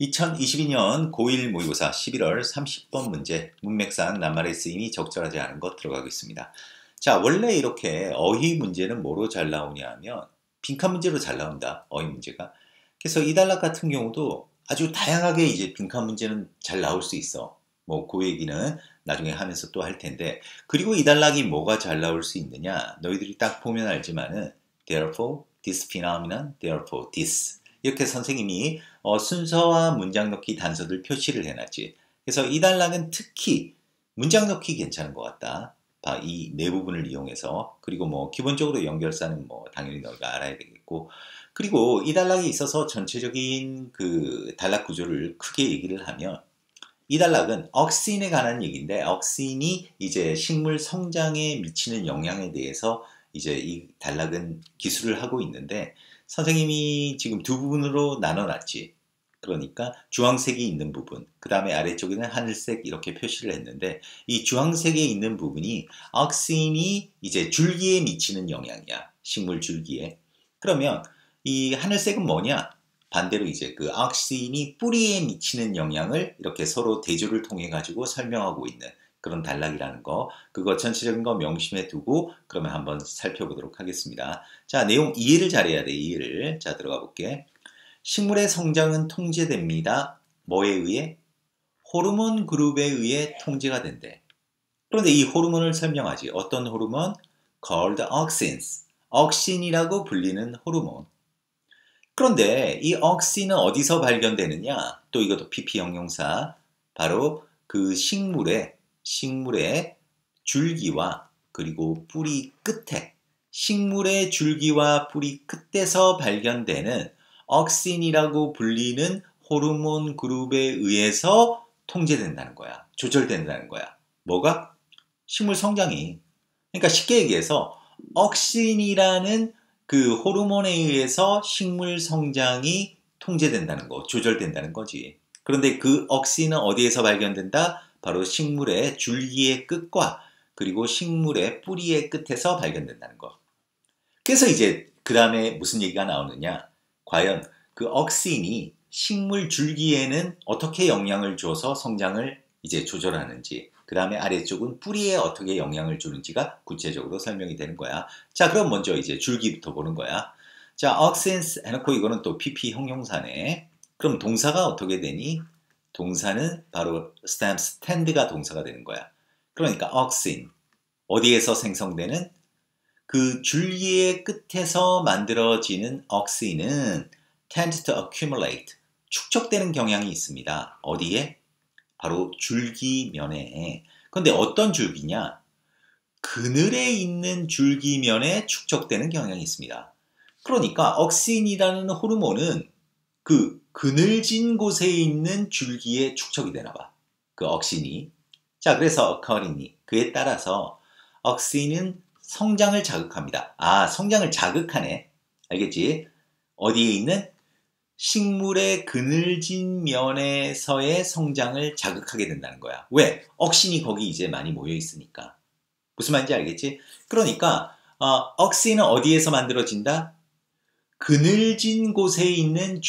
2022년 고1 모의고사 11월 30번 문제 문맥상 낱말의 쓰임이 적절하지 않은 것 들어가겠습니다. 자, 원래 이렇게 어휘 문제는 뭐로 잘 나오냐 하면 빈칸 문제로 잘 나온다. 어휘 문제가. 그래서 이 단락 같은 경우도 아주 다양하게 이제 빈칸 문제는 잘 나올 수 있어. 뭐 그 얘기는 나중에 하면서 또 할 텐데, 그리고 이 단락이 뭐가 잘 나올 수 있느냐, 너희들이 딱 보면 알지만은 therefore this phenomenon, therefore this, 이렇게 선생님이 순서와 문장 넣기 단서들 표시를 해놨지. 그래서 이 단락은 특히 문장 넣기 괜찮은 것 같다. 이 네 부분을 이용해서. 그리고 뭐 기본적으로 연결사는 뭐 당연히 너희가 알아야 되겠고, 그리고 이 단락에 있어서 전체적인 그 단락 구조를 크게 얘기를 하면, 이 단락은 억신에 관한 얘기인데, 억신이 이제 식물 성장에 미치는 영향에 대해서 이제 이 단락은 기술을 하고 있는데, 선생님이 지금 두 부분으로 나눠놨지. 그러니까 주황색이 있는 부분, 그 다음에 아래쪽에는 하늘색 이렇게 표시를 했는데, 이 주황색에 있는 부분이 억신이 이제 줄기에 미치는 영향이야. 식물 줄기에. 그러면 이 하늘색은 뭐냐? 반대로 이제 그 억신이 뿌리에 미치는 영향을 이렇게 서로 대조를 통해 가지고 설명하고 있는 그런 단락이라는 거, 그거 전체적인 거 명심해 두고 그러면 한번 살펴보도록 하겠습니다. 자, 내용 이해를 잘해야 돼. 이해를. 자, 들어가 볼게. 식물의 성장은 통제됩니다. 뭐에 의해? 호르몬 그룹에 의해 통제가 된대. 그런데 이 호르몬을 설명하지. 어떤 호르몬? called auxins. 억신이라고 불리는 호르몬. 그런데 이 억신은 어디서 발견되느냐? 또 이것도 PP 형용사. 바로 그 식물의 줄기와 그리고 뿌리 끝에, 식물의 줄기와 뿌리 끝에서 발견되는 억신이라고 불리는 호르몬 그룹에 의해서 통제된다는 거야. 조절된다는 거야. 뭐가? 식물 성장이. 그러니까 쉽게 얘기해서 억신이라는 그 호르몬에 의해서 식물 성장이 통제된다는 거, 조절된다는 거지. 그런데 그 억신은 어디에서 발견된다? 바로 식물의 줄기의 끝과 그리고 식물의 뿌리의 끝에서 발견된다는 거. 그래서 이제 그 다음에 무슨 얘기가 나오느냐? 과연 그 억신이 식물 줄기에는 어떻게 영향을 줘서 성장을 이제 조절하는지, 그 다음에 아래쪽은 뿌리에 어떻게 영향을 주는지가 구체적으로 설명이 되는 거야. 자, 그럼 먼저 이제 줄기부터 보는 거야. 자, auxins 해놓고 이거는 또 PP 형용사네. 그럼 동사가 어떻게 되니? 동사는 바로 stand가 동사가 되는 거야. 그러니까 auxin, 어디에서 생성되는? 그 줄기의 끝에서 만들어지는 억신은 tend to accumulate, 축적되는 경향이 있습니다. 어디에? 바로 줄기면에. 근데 어떤 줄기냐? 그늘에 있는 줄기면에 축적되는 경향이 있습니다. 그러니까 억신이라는 호르몬은 그 그늘진 곳에 있는 줄기에 축적이 되나 봐. 그 억신이. 자, 그래서 accordingly, 그에 따라서 억신은 성장을 자극합니다. 아, 성장을 자극하네. 알겠지? 어디에 있는? 식물의 그늘진 면에서의 성장을 자극하게 된다는 거야. 왜? 억신이 거기 이제 많이 모여 있으니까. 무슨 말인지 알겠지? 그러니까 억신은 어디에서 만들어진다? 그늘진 곳에 있는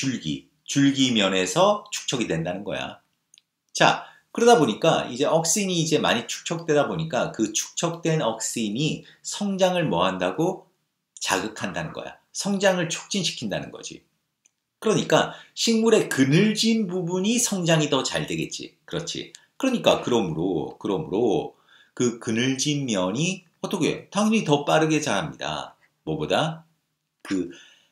줄기면에서 축적이 된다는 거야. 자, 그러다 보니까 이제 억신이 이제 많이 축적되다 보니까 그 축적된 억신이 성장을 뭐 한다고? 자극한다는 거야. 성장을 촉진시킨다는 거지. 그러니까 식물의 그늘진 부분이 성장이 더 잘 되겠지. 그렇지. 그러니까 그러므로 그 그늘진 면이 어떻게? 당연히 더 빠르게 자랍니다. 뭐보다? 그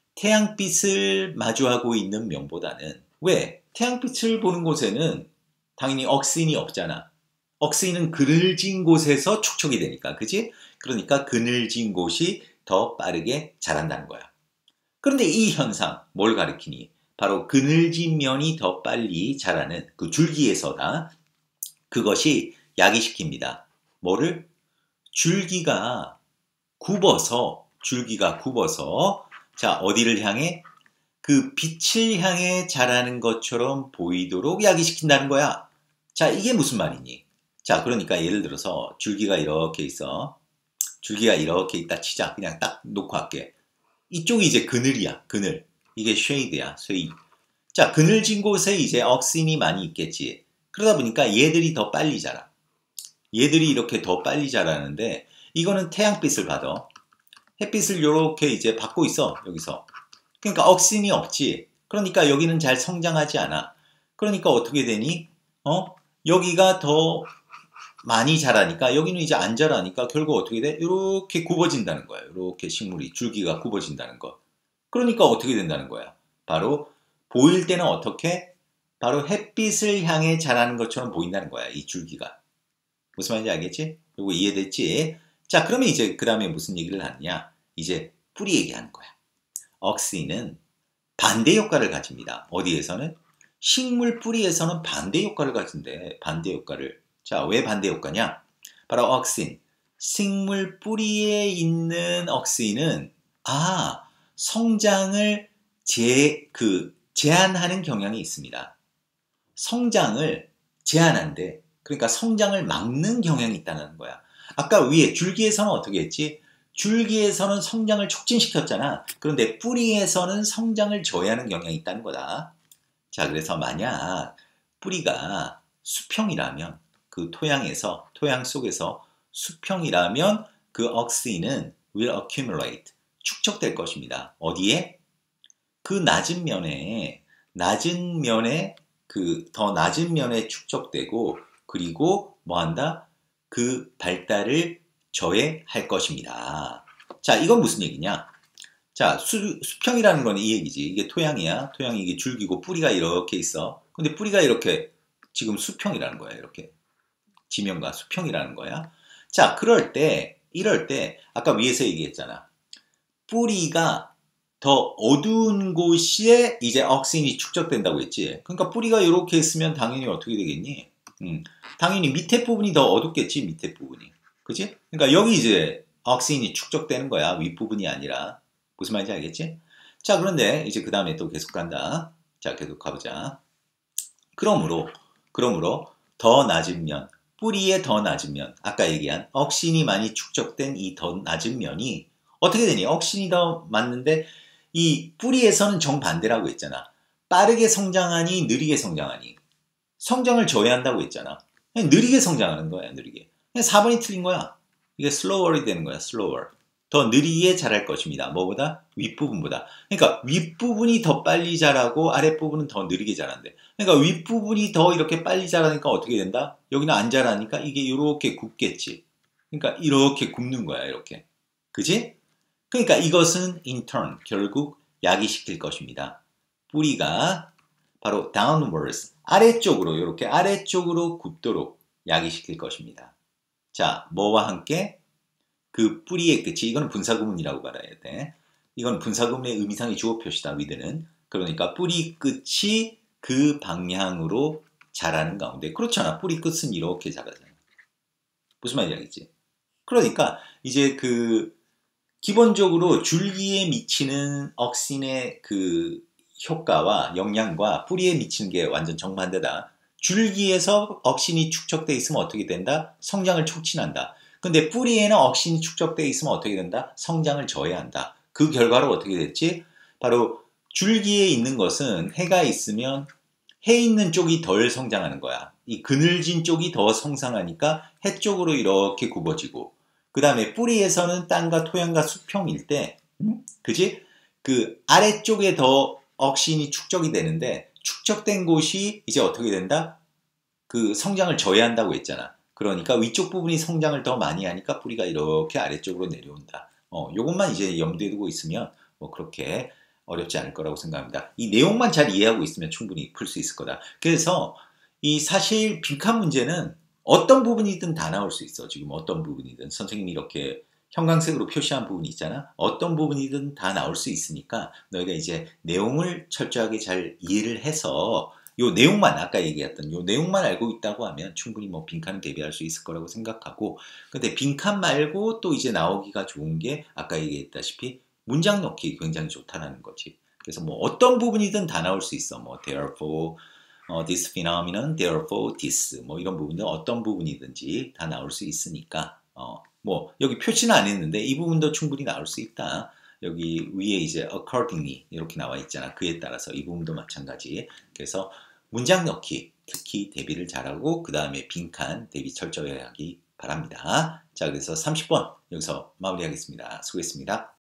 태양빛을 마주하고 있는 면보다는. 왜? 태양빛을 보는 곳에는 당연히 억신이 없잖아. 억신은 그늘진 곳에서 축적이 되니까. 그지? 그러니까 그늘진 곳이 더 빠르게 자란다는 거야. 그런데 이 현상, 뭘 가리키니? 바로 그늘진 면이 더 빨리 자라는 그 줄기에서다. 그것이 야기시킵니다. 뭐를? 줄기가 굽어서, 자, 어디를 향해? 그 빛을 향해 자라는 것처럼 보이도록 야기시킨다는 거야. 자, 이게 무슨 말이니? 자, 그러니까 예를 들어서 줄기가 이렇게 있어. 줄기가 이렇게 있다 치자. 그냥 딱 놓고 할게. 이쪽이 이제 그늘이야. 그늘. 이게 쉐이드야. 쉐이드. 자, 그늘진 곳에 이제 억신이 많이 있겠지. 그러다 보니까 얘들이 더 빨리 자라. 얘들이 이렇게 더 빨리 자라는데 이거는 태양빛을 받아. 햇빛을 이렇게 이제 받고 있어. 여기서. 그러니까 억신이 없지. 그러니까 여기는 잘 성장하지 않아. 그러니까 어떻게 되니? 여기가 더 많이 자라니까 여기는 이제 안 자라니까 결국 어떻게 돼? 이렇게 굽어진다는 거야. 이렇게 식물이 줄기가 굽어진다는 거. 그러니까 어떻게 된다는 거야? 바로 보일 때는 어떻게? 바로 햇빛을 향해 자라는 것처럼 보인다는 거야. 이 줄기가. 무슨 말인지 알겠지? 그리고 이해됐지? 자, 그러면 이제 그 다음에 무슨 얘기를 하느냐? 이제 뿌리 얘기하는 거야. 억신은 반대 효과를 가집니다. 어디에서는? 식물 뿌리에서는 반대 효과를 가진대. 반대 효과를. 자, 왜 반대 효과냐? 바로 억신. 식물 뿌리에 있는 억신은 성장을 제한하는 경향이 있습니다. 성장을 제한한대. 그러니까 성장을 막는 경향이 있다는 거야. 아까 위에 줄기에서는 어떻게 했지? 줄기에서는 성장을 촉진시켰잖아. 그런데 뿌리에서는 성장을 저해하는 경향이 있다는 거다. 자, 그래서 만약 뿌리가 수평이라면 그 토양 속에서 수평이라면 그 억신은 will accumulate, 축적될 것입니다. 어디에? 그 낮은 면에 더 낮은 면에 축적되고 그리고 뭐한다? 그 발달을 저해할 것입니다. 자, 이건 무슨 얘기냐? 자, 수평이라는 건 이 얘기지. 이게 토양이야. 토양이 이게 줄기고 뿌리가 이렇게 있어. 근데 뿌리가 이렇게 지금 수평이라는 거야. 이렇게. 지면과 수평이라는 거야. 자, 이럴 때 아까 위에서 얘기했잖아. 뿌리가 더 어두운 곳에 이제 억신이 축적된다고 했지. 그러니까 뿌리가 이렇게 있으면 당연히 어떻게 되겠니? 당연히 밑에 부분이 더 어둡겠지. 밑에 부분이. 그치? 그러니까 여기 이제 억신이 축적되는 거야. 윗부분이 아니라. 무슨 말인지 알겠지? 자, 그런데 이제 그 다음에 또 계속 간다. 자, 계속 가보자. 그러므로 더 낮은 면, 뿌리의 더 낮은 면, 아까 얘기한 억신이 많이 축적된 이 더 낮은 면이 어떻게 되니? 억신이 더 많는데 이 뿌리에서는 정반대라고 했잖아. 빠르게 성장하니 느리게 성장하니. 성장을 저해한다고 했잖아. 그냥 느리게 성장하는 거야. 느리게. 그냥 4번이 틀린 거야. 이게 slower이 되는 거야. slower. 더 느리게 자랄 것입니다. 뭐보다? 윗부분보다. 그러니까 윗부분이 더 빨리 자라고 아랫부분은 더 느리게 자란대. 그러니까 윗부분이 더 이렇게 빨리 자라니까 어떻게 된다? 여기는 안 자라니까 이게 이렇게 굽겠지. 그러니까 이렇게 굽는 거야. 이렇게. 그지? 그러니까 이것은 in turn 결국 야기시킬 것입니다. 뿌리가 바로 downwards 아래쪽으로 이렇게 아래쪽으로 굽도록 야기시킬 것입니다. 자, 뭐와 함께? 그 뿌리의 끝이 이건 분사구문이라고 말해야 돼. 이건 분사구문의 의미상의 주어 표시다. with는. 그러니까 뿌리 끝이 그 방향으로 자라는 가운데. 그렇잖아. 뿌리 끝은 이렇게 자라잖아. 무슨 말인지 알겠지? 그러니까 이제 기본적으로 줄기에 미치는 억신의 그 효과와 영향과 뿌리에 미치는 게 완전 정반대다. 줄기에서 억신이 축적돼 있으면 어떻게 된다? 성장을 촉진한다. 근데 뿌리에는 억신이 축적돼 있으면 어떻게 된다? 성장을 저해한다. 그 결과로 어떻게 됐지? 바로 줄기에 있는 것은 해가 있으면 해 있는 쪽이 덜 성장하는 거야. 이 그늘진 쪽이 더 성장하니까 해 쪽으로 이렇게 굽어지고 그 다음에 뿌리에서는 땅과 토양과 수평일 때 그지? 그 아래쪽에 더 억신이 축적이 되는데 축적된 곳이 이제 어떻게 된다? 그 성장을 저해한다고 했잖아. 그러니까 위쪽 부분이 성장을 더 많이 하니까 뿌리가 이렇게 아래쪽으로 내려온다. 요것만 이제 염두에 두고 있으면 뭐 그렇게 어렵지 않을 거라고 생각합니다. 이 내용만 잘 이해하고 있으면 충분히 풀 수 있을 거다. 그래서 이 사실 빈칸 문제는 어떤 부분이든 다 나올 수 있어. 지금 어떤 부분이든 선생님이 이렇게 형광색으로 표시한 부분이 있잖아. 어떤 부분이든 다 나올 수 있으니까 너희가 이제 내용을 철저하게 잘 이해를 해서 요 내용만 아까 얘기했던 요 내용만 알고 있다고 하면 충분히 뭐 빈칸을 대비할 수 있을 거라고 생각하고 근데 빈칸 말고 또 이제 나오기가 좋은 게 아까 얘기했다시피 문장 넣기 굉장히 좋다라는 거지. 그래서 뭐 어떤 부분이든 다 나올 수 있어. 뭐 therefore this phenomenon, therefore this 뭐 이런 부분들 어떤 부분이든지 다 나올 수 있으니까 뭐 여기 표시는 안 했는데 이 부분도 충분히 나올 수 있다. 여기 위에 이제 accordingly 이렇게 나와 있잖아. 그에 따라서 이 부분도 마찬가지. 그래서 문장 넣기, 특히 대비를 잘하고 그 다음에 빈칸 대비 철저히 하기 바랍니다. 자, 그래서 30번 여기서 마무리하겠습니다. 수고했습니다.